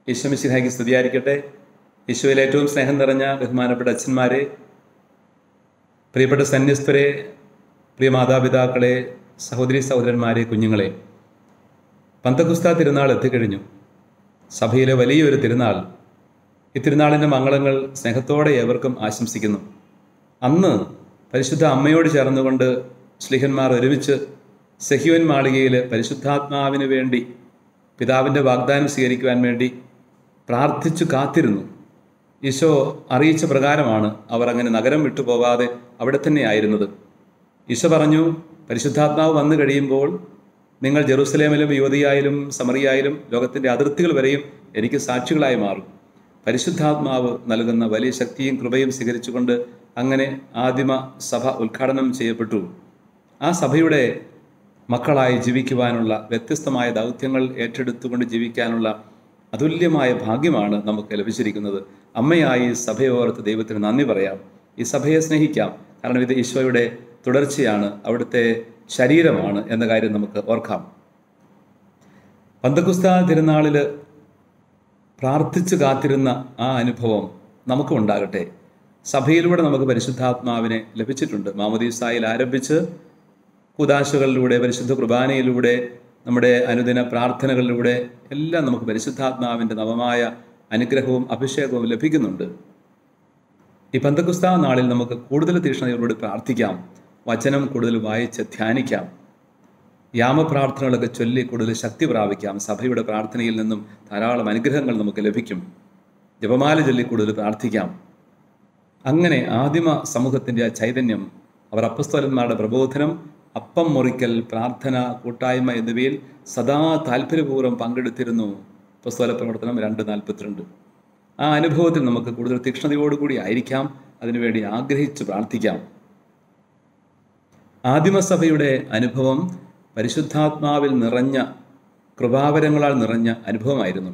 ഈശോ മിശിഹായ്ക്ക് സ്തുതിയായിരിക്കട്ടെ. ഈശോയിൽ ഏറ്റവും സ്നേഹം നിറഞ്ഞ ബഹുമാനപ്പെട്ട അച്ഛന്മാരെ, പ്രിയപ്പെട്ട സന്യസ്തരെ, പ്രിയ മാതാപിതാക്കളെ, സഹോദരി സഹോദരന്മാരെ, കുഞ്ഞുങ്ങളെ, പന്തക്കുസ്ത തിരുനാൾ എത്തിക്കഴിഞ്ഞു. സഭയിലെ വലിയൊരു തിരുനാൾ. ഈ തിരുനാളിൻ്റെ മംഗളങ്ങൾ സ്നേഹത്തോടെ ഏവർക്കും ആശംസിക്കുന്നു. അന്ന് പരിശുദ്ധ അമ്മയോട് ചേർന്നുകൊണ്ട് ശ്ലീഹന്മാർ ഒരുമിച്ച് സെഹിയോൻ മാളികയിൽ പരിശുദ്ധാത്മാവിന് വേണ്ടി, പിതാവിൻ്റെ വാഗ്ദാനം സ്വീകരിക്കുവാൻ വേണ്ടി പ്രാർത്ഥിച്ചു കാത്തിരുന്നു. ഈശോ അറിയിച്ച പ്രകാരമാണ് അവർ അങ്ങനെ നഗരം വിട്ടുപോകാതെ അവിടെ തന്നെ ആയിരുന്നത്. ഈശോ പറഞ്ഞു, പരിശുദ്ധാത്മാവ് വന്നു കഴിയുമ്പോൾ നിങ്ങൾ ജെറുസലേമിലും യൂദയായിലും സമറിയായിലും ലോകത്തിൻ്റെ അതിർത്തികൾ വരെയും എനിക്ക് സാക്ഷികളായി മാറും. പരിശുദ്ധാത്മാവ് നൽകുന്ന വലിയ ശക്തിയും കൃപയും സ്വീകരിച്ചുകൊണ്ട് അങ്ങനെ ആദിമ സഭ ഉദ്ഘാടനം ചെയ്യപ്പെട്ടു. ആ സഭയുടെ മക്കളായി ജീവിക്കുവാനുള്ള, വ്യത്യസ്തമായ ദൗത്യങ്ങൾ ഏറ്റെടുത്തുകൊണ്ട് ജീവിക്കാനുള്ള അതുല്യമായ ഭാഗ്യമാണ് നമുക്ക് ലഭിച്ചിരിക്കുന്നത്. അമ്മയായി സഭയോർത്ത് ദൈവത്തിന് നന്ദി പറയാം. ഈ സഭയെ സ്നേഹിക്കാം. കാരണം ഇത് ഈശോയുടെ തുടർച്ചയാണ്, അവിടുത്തെ ശരീരമാണ് എന്ന കാര്യം നമുക്ക് ഓർക്കാം. പന്തക്കുസ്ത തിരുനാളിൽ പ്രാർത്ഥിച്ചു കാത്തിരുന്ന ആ അനുഭവം നമുക്കും ഉണ്ടാകട്ടെ. സഭയിലൂടെ നമുക്ക് പരിശുദ്ധാത്മാവിനെ ലഭിച്ചിട്ടുണ്ട്. മാമോദീസായിൽ ആരംഭിച്ച് കൂദാശകളിലൂടെ, പരിശുദ്ധ കുർബാനയിലൂടെ, നമ്മുടെ അനുദിന പ്രാർത്ഥനകളിലൂടെ എല്ലാം നമുക്ക് പരിശുദ്ധാത്മാവിൻ്റെ നവമായ അനുഗ്രഹവും അഭിഷേകവും ലഭിക്കുന്നുണ്ട്. ഈ പന്തക്കുസ്ത നാളിൽ നമുക്ക് കൂടുതൽ തീക്ഷ്ണതയോടുകൂടി പ്രാർത്ഥിക്കാം. വചനം കൂടുതൽ വായിച്ച് ധ്യാനിക്കാം. യാമപ്രാർത്ഥനകളൊക്കെ ചൊല്ലി കൂടുതൽ ശക്തി പ്രാപിക്കാം. സഭയുടെ പ്രാർത്ഥനയിൽ നിന്നും ധാരാളം അനുഗ്രഹങ്ങൾ നമുക്ക് ലഭിക്കും. ജപമാല ചൊല്ലി കൂടുതൽ പ്രാർത്ഥിക്കാം. അങ്ങനെ ആദിമ സമൂഹത്തിൻ്റെ ആ ചൈതന്യം, അവർ അപ്പസ്തോലന്മാരുടെ പ്രബോധനം, അപ്പം മുറിക്കൽ, പ്രാർത്ഥന, കൂട്ടായ്മ എന്നിവയിൽ സദാ താല്പര്യപൂർവ്വം പങ്കെടുത്തിരുന്നു. അപ്പസ്തോല പ്രവർത്തനം 2:42. ആ അനുഭവത്തിൽ നമുക്ക് കൂടുതൽ തീക്ഷ്ണതയോടുകൂടി ആയിരിക്കാം. അതിനുവേണ്ടി ആഗ്രഹിച്ച് പ്രാർത്ഥിക്കാം. ആദിമസഭയുടെ അനുഭവം പരിശുദ്ധാത്മാവിൽ നിറഞ്ഞ, കൃപാവരങ്ങളാൽ നിറഞ്ഞ അനുഭവമായിരുന്നു.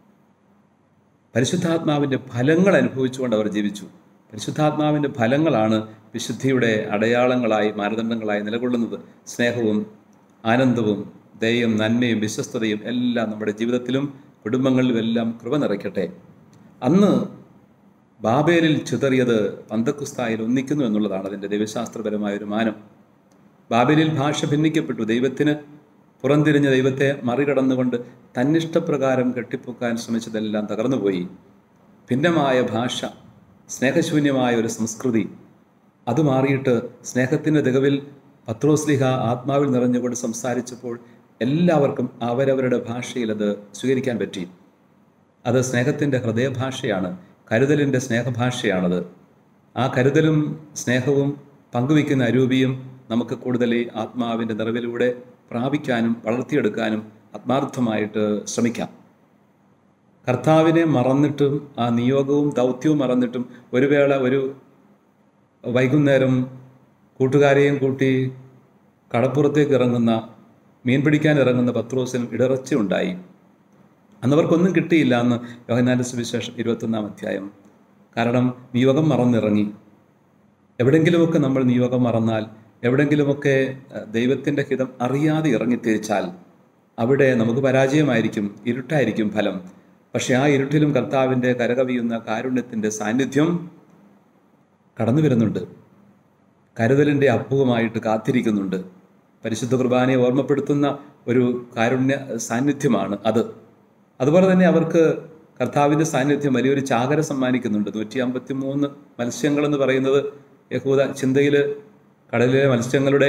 പരിശുദ്ധാത്മാവിൻ്റെ ഫലങ്ങൾ അനുഭവിച്ചുകൊണ്ട് അവർ ജീവിച്ചു. പരിശുദ്ധാത്മാവിൻ്റെ ഫലങ്ങളാണ് വിശുദ്ധിയുടെ അടയാളങ്ങളായി, മാനദണ്ഡങ്ങളായി നിലകൊള്ളുന്നത്. സ്നേഹവും ആനന്ദവും ദയയും നന്മയും വിശ്വസ്തതയും എല്ലാം നമ്മുടെ ജീവിതത്തിലും കുടുംബങ്ങളിലും എല്ലാം കൃപ നിറയ്ക്കട്ടെ. അന്ന് ബാബേലിൽ ചിതറിയത് പന്തക്കുസ്തായിൽ ഒന്നിക്കുന്നു എന്നുള്ളതാണ് അതിൻ്റെ ദൈവശാസ്ത്രപരമായ ഒരു മാനം. ബാബേലിൽ ഭാഷ ഭിന്നിക്കപ്പെട്ടു. ദൈവത്തിന് പുറംതിരിഞ്ഞ ദൈവത്തെ മറികടന്നുകൊണ്ട് തന്നിഷ്ടപ്രകാരം കെട്ടിപ്പൊക്കാൻ ശ്രമിച്ചതെല്ലാം തകർന്നുപോയി. ഭിന്നമായ ഭാഷ, സ്നേഹശൂന്യമായ ഒരു സംസ്കൃതി, അത് മാറിയിട്ട് സ്നേഹത്തിൻ്റെ തികവിൽ പത്രോസ്ലിഹ ആത്മാവിൽ നിറഞ്ഞുകൊണ്ട് സംസാരിച്ചപ്പോൾ എല്ലാവർക്കും അവരവരുടെ ഭാഷയിൽ അത് സ്വീകരിക്കാൻ പറ്റി. അത് സ്നേഹത്തിൻ്റെ ഹൃദയഭാഷയാണ്, കരുതലിൻ്റെ സ്നേഹഭാഷയാണത്. ആ കരുതലും സ്നേഹവും പങ്കുവയ്ക്കുന്ന അരൂപിയും നമുക്ക് കൂടുതൽ ഈ ആത്മാവിൻ്റെ നിറവിലൂടെ പ്രാപിക്കാനും വളർത്തിയെടുക്കാനും ആത്മാർത്ഥമായിട്ട് ശ്രമിക്കാം. കർത്താവിനെ മറന്നിട്ടും ആ നിയോഗവും ദൗത്യവും മറന്നിട്ടും ഒരു വേള, ഒരു വൈകുന്നേരം കൂട്ടുകാരെയും കൂട്ടി കടപ്പുറത്തേക്ക് ഇറങ്ങുന്ന, മീൻ പിടിക്കാൻ ഇറങ്ങുന്ന പത്രോസിനും ഇടർച്ച ഉണ്ടായി. അന്നവർക്കൊന്നും കിട്ടിയില്ല എന്ന് യോഹന്നാന്റെ സുവിശേഷം 21-ാം അധ്യായം. കാരണം നിയോഗം മറന്നിറങ്ങി. എവിടെങ്കിലുമൊക്കെ നമ്മൾ നിയോഗം മറന്നാൽ, എവിടെങ്കിലുമൊക്കെ ദൈവത്തിൻ്റെ ഹിതം അറിയാതെ ഇറങ്ങിത്തിരിച്ചാൽ അവിടെ നമുക്ക് പരാജയമായിരിക്കും, ഇരുട്ടായിരിക്കും ഫലം. പക്ഷെ ആ ഇരുട്ടിലും കർത്താവിൻ്റെ കരകവിയുന്ന കാരുണ്യത്തിൻ്റെ സാന്നിധ്യം കടന്നു വരുന്നുണ്ട്. കരുതലിൻ്റെ അപ്പുവമായിട്ട് കാത്തിരിക്കുന്നുണ്ട്. പരിശുദ്ധ കുർബാനയെ ഓർമ്മപ്പെടുത്തുന്ന ഒരു കാരുണ്യ സാന്നിധ്യമാണ് അത്. അതുപോലെ തന്നെ അവർക്ക് കർത്താവിൻ്റെ സാന്നിധ്യം വലിയൊരു ചാകര സമ്മാനിക്കുന്നുണ്ട്. 153 മത്സ്യങ്ങളെന്ന് പറയുന്നത് യഹൂദ ചിന്തയിൽ കടലിലെ മത്സ്യങ്ങളുടെ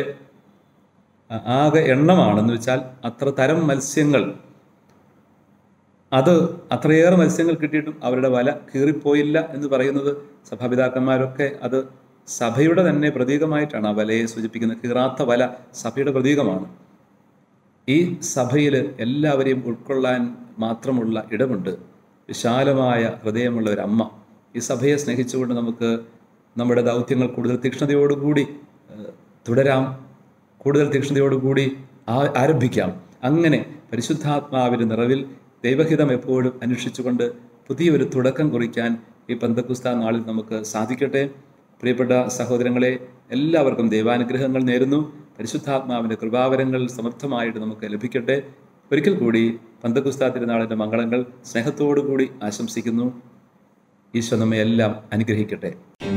ആകെ എണ്ണമാണെന്ന് വെച്ചാൽ അത്ര തരം മത്സ്യങ്ങൾ, അത് അത്രയേറെ മത്സ്യങ്ങൾ കിട്ടിയിട്ടും അവരുടെ വല കീറിപ്പോയില്ല എന്ന് പറയുന്നത് സഭാപിതാക്കന്മാരൊക്കെ അത് സഭയുടെ തന്നെ പ്രതീകമായിട്ടാണ് ആ വലയെ സൂചിപ്പിക്കുന്നത്. കീറാത്ത വല സഭയുടെ പ്രതീകമാണ്. ഈ സഭയിൽ എല്ലാവരെയും ഉൾക്കൊള്ളാൻ മാത്രമുള്ള ഇടമുണ്ട്. വിശാലമായ ഹൃദയമുള്ള ഒരമ്മ. ഈ സഭയെ സ്നേഹിച്ചുകൊണ്ട് നമുക്ക് നമ്മുടെ ദൗത്യങ്ങൾ കൂടുതൽ തീക്ഷ്ണതയോടുകൂടി തുടരാം, കൂടുതൽ തീക്ഷ്ണതയോടുകൂടി ആരംഭിക്കാം. അങ്ങനെ പരിശുദ്ധാത്മാവിൻ്റെ നിറവിൽ ദൈവഹിതം എപ്പോഴും അന്വേഷിച്ചുകൊണ്ട് പുതിയൊരു തുടക്കം കുറിക്കാൻ ഈ പന്തക്കുസ്ത നാളിൽ നമുക്ക് സാധിക്കട്ടെ. പ്രിയപ്പെട്ട സഹോദരങ്ങളെ, എല്ലാവർക്കും ദൈവാനുഗ്രഹങ്ങൾ നേരുന്നു. പരിശുദ്ധാത്മാവിൻ്റെ കൃപാവരങ്ങൾ സമർത്ഥമായിട്ട് നമുക്ക് ലഭിക്കട്ടെ. ഒരിക്കൽ കൂടി പന്തക്കുസ്താ തിരുനാളിൻ്റെ മംഗളങ്ങൾ സ്നേഹത്തോടു കൂടി ആശംസിക്കുന്നു. ഈശോ നമ്മെ എല്ലാം അനുഗ്രഹിക്കട്ടെ.